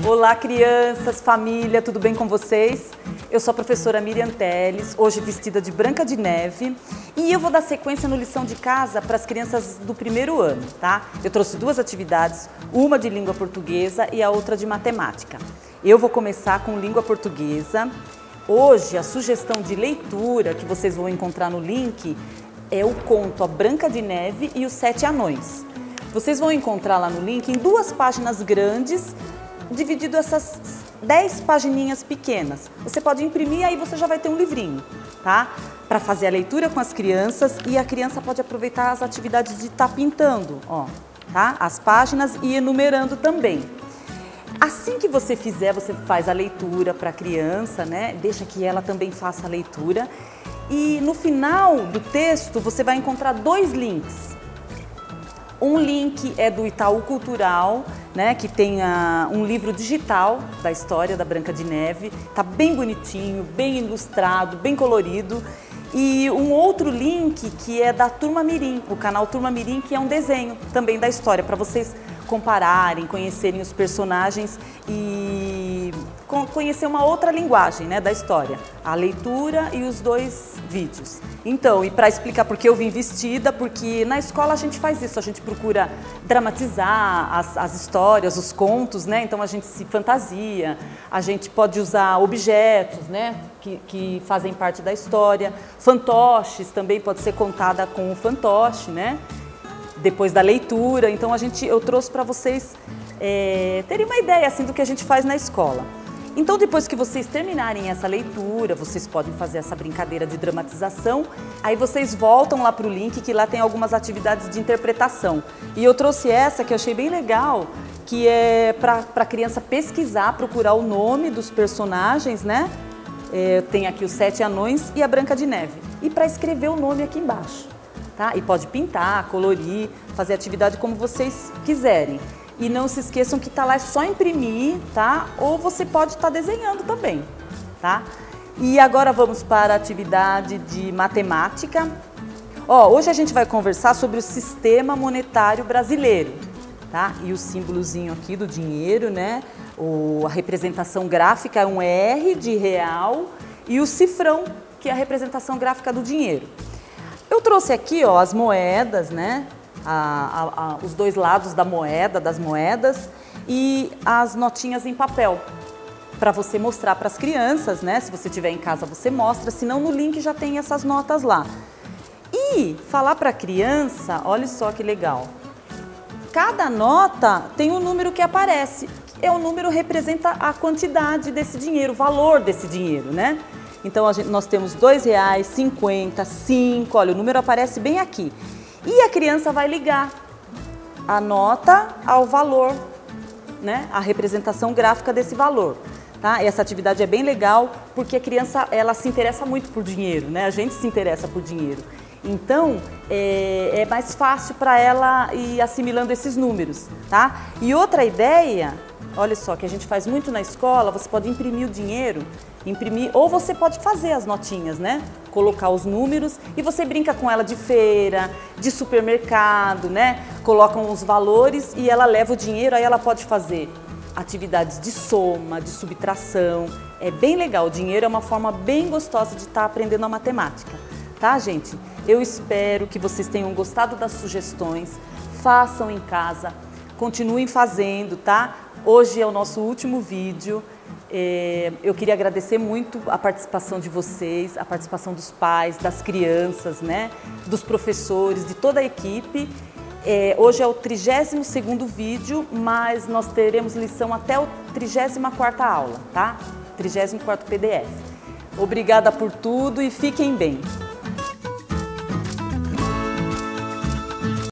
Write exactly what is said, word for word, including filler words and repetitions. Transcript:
Olá, crianças, família, tudo bem com vocês? Eu sou a professora Miriam Teles, hoje vestida de Branca de Neve, e eu vou dar sequência no lição de casa para as crianças do primeiro ano, tá? Eu trouxe duas atividades, uma de língua portuguesa e a outra de matemática. Eu vou começar com língua portuguesa. Hoje, a sugestão de leitura que vocês vão encontrar no link é o conto A Branca de Neve e os Sete Anões. Vocês vão encontrar lá no link em duas páginas grandes, dividido essas dez pagininhas pequenas. Você pode imprimir e aí você já vai ter um livrinho, tá? Para fazer a leitura com as crianças, e a criança pode aproveitar as atividades de estar pintando, ó, tá? As páginas e enumerando também. Assim que você fizer, você faz a leitura para a criança, né? Deixa que ela também faça a leitura. E no final do texto você vai encontrar dois links. Um link é do Itaú Cultural, né, que tem a, um livro digital da história da Branca de Neve. Tá bem bonitinho, bem ilustrado, bem colorido. E um outro link que é da Turma Mirim, o canal Turma Mirim, que é um desenho também da história, para vocês compararem, conhecerem os personagens e conhecer uma outra linguagem, né, da história, a leitura e os dois vídeos. Então, e para explicar por que eu vim vestida, porque na escola a gente faz isso, a gente procura dramatizar as, as histórias, os contos, né, então a gente se fantasia, a gente pode usar objetos, né, que, que fazem parte da história, fantoches também pode ser contada com o fantoche, né, depois da leitura. Então a gente, eu trouxe para vocês é, terem uma ideia assim do que a gente faz na escola. Então depois que vocês terminarem essa leitura, vocês podem fazer essa brincadeira de dramatização, aí vocês voltam lá para o link, que lá tem algumas atividades de interpretação. E eu trouxe essa que eu achei bem legal, que é para a criança pesquisar, procurar o nome dos personagens, né? É, tem aqui os Sete Anões e a Branca de Neve. E para escrever o nome aqui embaixo. Tá? E pode pintar, colorir, fazer atividade como vocês quiserem. E não se esqueçam que tá lá é só imprimir, tá? Ou você pode estar desenhando também, tá? E agora vamos para a atividade de matemática. Ó, hoje a gente vai conversar sobre o sistema monetário brasileiro, tá? E o símbolozinho aqui do dinheiro, né? O, a representação gráfica é um R de real e o cifrão, que é a representação gráfica do dinheiro. Eu trouxe aqui, ó, as moedas, né? A, a, a, os dois lados da moeda, das moedas, e as notinhas em papel, para você mostrar para as crianças, né? Se você tiver em casa, você mostra, senão no link já tem essas notas lá. E falar para a criança, olha só que legal, cada nota tem um número que aparece, é o número que representa a quantidade desse dinheiro, o valor desse dinheiro, né? Então, a gente, nós temos dois reais, cinquenta, cinco, olha, o número aparece bem aqui. E a criança vai ligar a nota ao valor, né? A representação gráfica desse valor. Tá? Essa atividade é bem legal, porque a criança, ela se interessa muito por dinheiro, né? A gente se interessa por dinheiro. Então, é, é mais fácil para ela ir assimilando esses números, tá? E outra ideia, olha só, que a gente faz muito na escola, você pode imprimir o dinheiro, imprimir, ou você pode fazer as notinhas, né? Colocar os números e você brinca com ela de feira, de supermercado, né? Colocam os valores e ela leva o dinheiro, aí ela pode fazer atividades de soma, de subtração. É bem legal, o dinheiro é uma forma bem gostosa de estar aprendendo a matemática, tá, gente? Eu espero que vocês tenham gostado das sugestões, façam em casa, continuem fazendo, tá? Hoje é o nosso último vídeo. É, eu queria agradecer muito a participação de vocês, a participação dos pais, das crianças, né? Dos professores, de toda a equipe. É, hoje é o trigésimo segundo vídeo, mas nós teremos lição até o trigésima quarta aula, tá? trigésimo quarto P D F. Obrigada por tudo e fiquem bem!